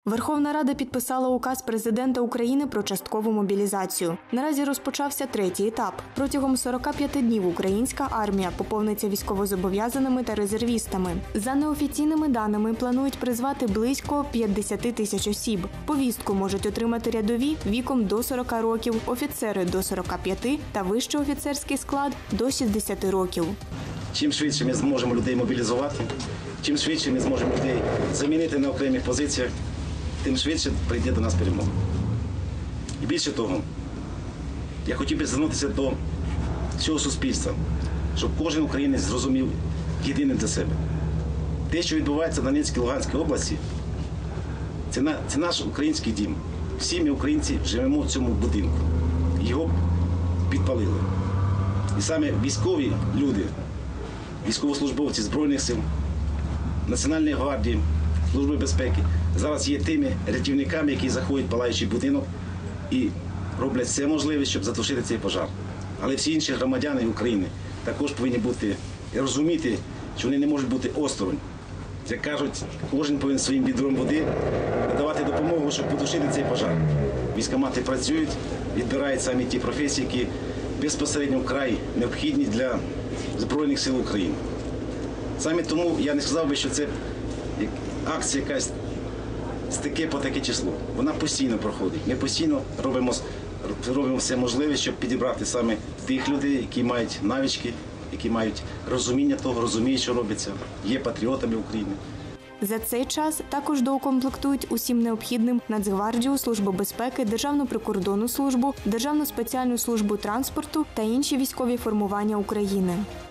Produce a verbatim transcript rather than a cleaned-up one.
Верховна Рада підписала указ президента України про часткову мобілізацію. Наразі розпочався третій етап. Протягом сорока п'яти днів українська армія поповниться військовозобов'язаними та резервістами. За неофіційними даними, планують призвати близько п'ятдесят тисяч осіб. Повістку можуть отримати рядові віком до сорока років, офіцери до сорока п'яти та вищий офіцерський склад до шістдесяти років. Чим швидше ми зможемо людей мобілізувати, чим швидше ми зможемо людей замінити на окремих позиціях, тим швидше прийде до нас перемога. І більше того, я хотів би звернутися до всього суспільства, щоб кожен українець зрозумів єдине для себе. Те, що відбувається в Донецькій, Луганській області, це, на, це наш український дім. Всі ми, українці, живемо в цьому будинку. Його підпалили. І саме військові люди, військовослужбовці Збройних сил, Національної гвардії, Служби безпеки зараз є тими рятівниками, які заходять в палаючий будинок і роблять все можливе, щоб затушити цей пожар. Але всі інші громадяни України також повинні бути і розуміти, що вони не можуть бути осторонь. Як кажуть, кожен повинен своїм відром води надавати допомогу, щоб потушити цей пожар. Військкомати працюють, відбирають самі ті професії, які безпосередньо вкрай необхідні для Збройних сил України. Саме тому я не сказав би, що це акція якась з таке по таке число. Вона постійно проходить. Ми постійно робимо, робимо все можливе, щоб підібрати саме тих людей, які мають навички, які мають розуміння того, розуміють, що робиться, є патріотами України. За цей час також доукомплектують усім необхідним Нацгвардію, Службу безпеки, Державну прикордонну службу, Державну спеціальну службу транспорту та інші військові формування України.